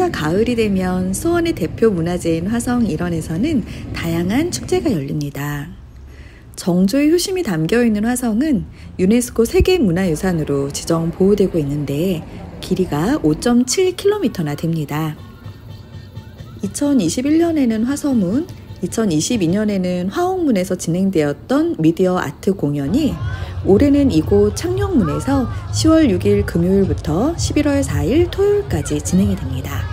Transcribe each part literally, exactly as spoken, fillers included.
해마다 가을이 되면 수원의 대표 문화재인 화성 일원에서는 다양한 축제가 열립니다. 정조의 효심이 담겨있는 화성은 유네스코 세계문화유산으로 지정 보호되고 있는데 길이가 오 점 칠 킬로미터나 됩니다. 이천이십일 년에는 화서문, 이천이십이 년에는 화옥문에서 진행되었던 미디어 아트 공연이 올해는 이곳 창녕문에서 시월 육일 금요일부터 십일월 사일 토요일까지 진행이 됩니다.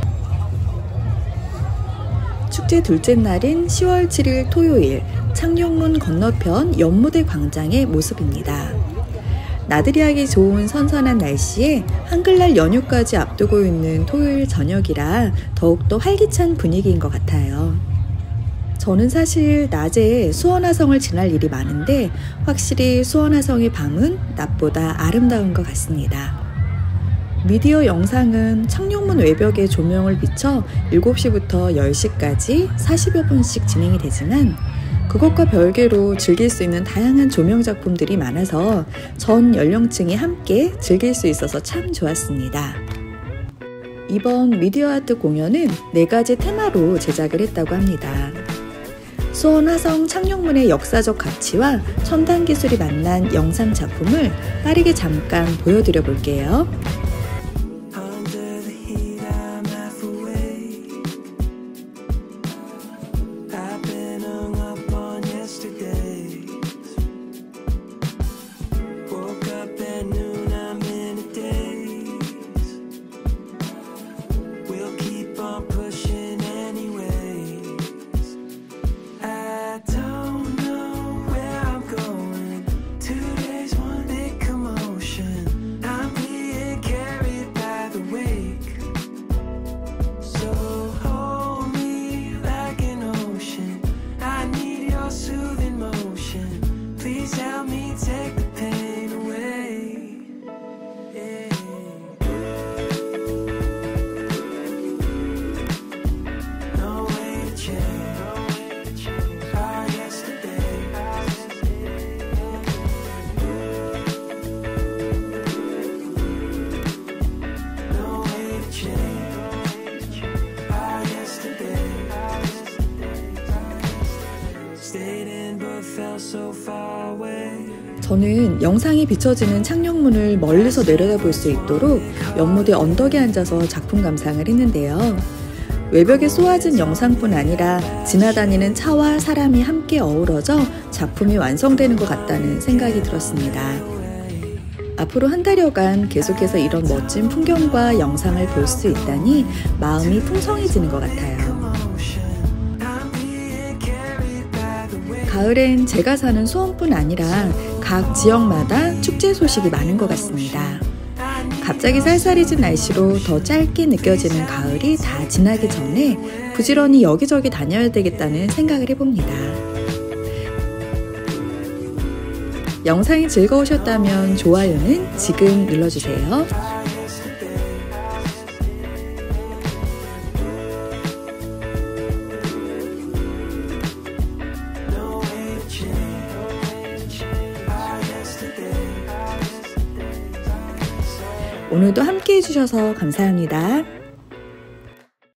축제 둘째 날인 시월 칠일 토요일 창녕문 건너편 연무대 광장의 모습입니다. 나들이 하기 좋은 선선한 날씨에 한글날 연휴까지 앞두고 있는 토요일 저녁이라 더욱더 활기찬 분위기인 것 같아요. 저는 사실 낮에 수원화성을 지날 일이 많은데 확실히 수원화성의 밤은 낮보다 아름다운 것 같습니다. 미디어 영상은 창녕문 외벽에 조명을 비춰 일곱 시부터 열 시까지 사십여 분씩 진행이 되지만 그것과 별개로 즐길 수 있는 다양한 조명 작품들이 많아서 전 연령층이 함께 즐길 수 있어서 참 좋았습니다. 이번 미디어 아트 공연은 네 가지 테마로 제작을 했다고 합니다. 수원 화성 창녕문의 역사적 가치와 첨단 기술이 만난 영상 작품을 빠르게 잠깐 보여드려 볼게요. 저는 영상이 비춰지는 창녕문을 멀리서 내려다볼 수 있도록 연무대 언덕에 앉아서 작품 감상을 했는데요. 외벽에 쏘아진 영상뿐 아니라 지나다니는 차와 사람이 함께 어우러져 작품이 완성되는 것 같다는 생각이 들었습니다. 앞으로 한 달여간 계속해서 이런 멋진 풍경과 영상을 볼 수 있다니 마음이 풍성해지는 것 같아요. 가을엔 제가 사는 수원뿐 아니라 각 지역마다 축제 소식이 많은 것 같습니다. 갑자기 쌀쌀해진 날씨로 더 짧게 느껴지는 가을이 다 지나기 전에 부지런히 여기저기 다녀야 되겠다는 생각을 해봅니다. 영상이 즐거우셨다면 좋아요는 지금 눌러주세요. 오늘도 함께 해주셔서 감사합니다.